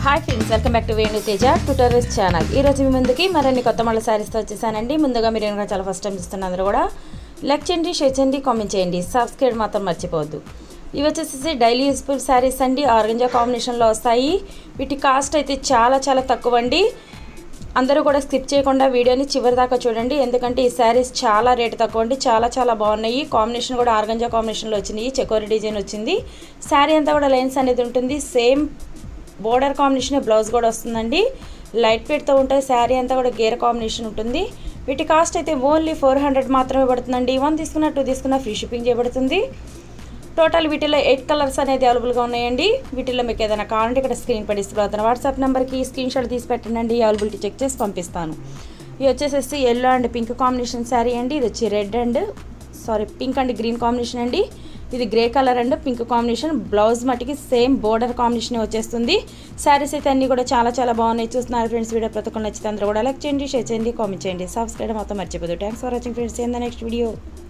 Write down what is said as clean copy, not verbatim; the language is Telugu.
Hi friends, welcome back to teja tutorials channel. ఈ రోజు మీ ముందుకి మరిన్ని కొత్త మళ్ళీ సారీస్తో వచ్చేసానండి. ముందుగా మీరు ఏమైనా చాలా ఫస్ట్ టైం చూస్తున్న అందరూ కూడా లైక్ చేయండి, షేర్ చేయండి, కామెంట్ చేయండి, సబ్స్క్రైబ్ మాత్రం మర్చిపోవద్దు. ఇవి వచ్చేసి డైలీ యూస్ఫుల్ శారీస్ అండి. ఆర్గంజా కాంబినేషన్లో వస్తాయి. వీటి కాస్ట్ అయితే చాలా తక్కువ అండి. అందరూ కూడా స్కిప్ చేయకుండా వీడియోని చివరి దాకా చూడండి, ఎందుకంటే ఈ శారీస్ చాలా రేటు తక్కువ అండి. చాలా బాగున్నాయి. కాంబినేషన్ కూడా ఆర్గంజా కాంబినేషన్లో వచ్చినాయి. చెకోరీ డిజైన్ వచ్చింది. శారీ అంతా కూడా లైన్స్ అనేది ఉంటుంది. సేమ్ బోర్డర్ కాంబినేషన్ బ్లౌజ్ కూడా వస్తుందండి. లైట్ వెయిట్తో ఉంటాయి. శారీ అంతా కూడా గేర్ కాంబినేషన్ ఉంటుంది. వీటి కాస్ట్ అయితే ఓన్లీ 400 మాత్రమే పడుతుందండి. 1 తీసుకున్న 2 తీసుకున్న ఫ్రీ షిప్పింగ్ చేయబడుతుంది. టోటల్ వీటిలో 8 కలర్స్ అనేది అవైలబుల్గా ఉన్నాయండి. వీటిలో మీకు ఏదైనా కావాలంటే ఇక్కడ స్క్రీన్ పై డిస్ప్లే అవుతున్న వాట్సాప్ నెంబర్కి స్క్రీన్ షాట్ తీసి పెట్టండి. అవైలబిలిటీ చెక్ చేసి పంపిస్తాను. ఇది వచ్చేసి yellow and pink combination sari అండి. ఇది వచ్చి పింక్ అండ్ గ్రీన్ కాంబినేషన్ అండి. ఇది grey colour and pink combination. Blouse మట్టికి సేమ్ బోర్డర్ కాంబినేషన్ వచ్చేస్తుంది. శారీస్ అయితే అన్నీ కూడా చాలా బాగున్నాయి. చూస్తున్నారు ఫ్రెండ్స్. వీడియో ప్రతి ఒక్కరు నచ్చితే అందరూ కూడా లైక్ చేయండి, షేర్ చేయండి, కామెంట్ చేయండి, సబ్స్క్రైబ్ మొత్తం మర్చిపోదు. Thanks for watching friends. In the next video.